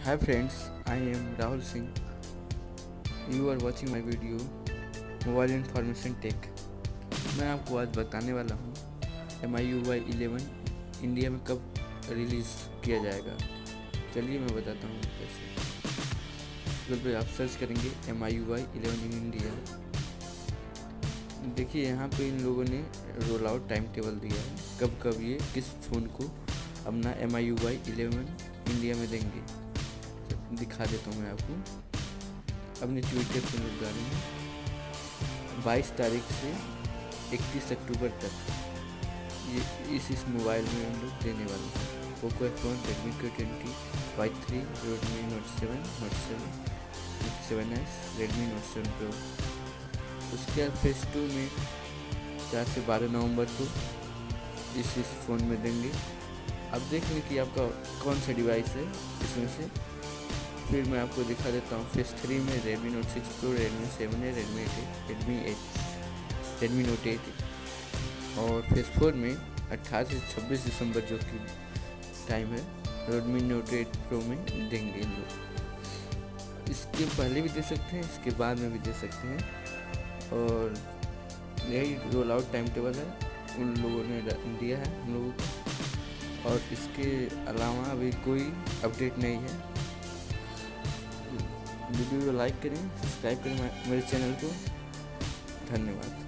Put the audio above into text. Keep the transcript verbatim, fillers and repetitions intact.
Hi friends, I am Rahul Singh. You are watching my video mobile information tech. मैं आपको आज बताने वाला हूँ M I U I eleven India में कब रिलीज़ किया जाएगा। चलिए मैं बताता हूँ कैसे। गूगल पे आप सर्च करेंगे M I U I eleven in India. देखिए यहाँ पे इन लोगों ने रोल आउट टाइम टेबल दिया है, कब कब ये किस फ़ोन को अपना M I U I eleven India में देंगे। दिखा देता हूँ मैं आपको। अपने ट्विटर पर लोग डाले हैं बाईस तारीख से इकतीस अक्टूबर तक ये इस इस मोबाइल में हम लोग देने वाले हैं। Poco F one, Redmi K twenty, Y three, Redmi note seven, note seven, seven S, Redmi note seven pro. उसके बाद फेज टू में चार से बारह नवंबर को इस इस फ़ोन में देंगे। अब देख लें कि आपका कौन सा डिवाइस है इसमें से। फिर मैं आपको दिखा देता हूँ फेज थ्री में Redmi note six pro, Redmi seven है, Redmi eight, Redmi eight, Redmi note eight. और फेज फोर में अट्ठारह से छब्बीस दिसंबर जो कि टाइम है रेडमी नोट एट प्रो में देंगे इन लोग। इसके पहले भी दे सकते हैं, इसके बाद में भी दे सकते हैं। और यही रोल आउट टाइम टेबल है उन लोगों ने दिया है हम लोगों को। और इसके अलावा अभी कोई अपडेट नहीं है। वीडियो को लाइक करें, सब्सक्राइब करें मेरे चैनल को। धन्यवाद।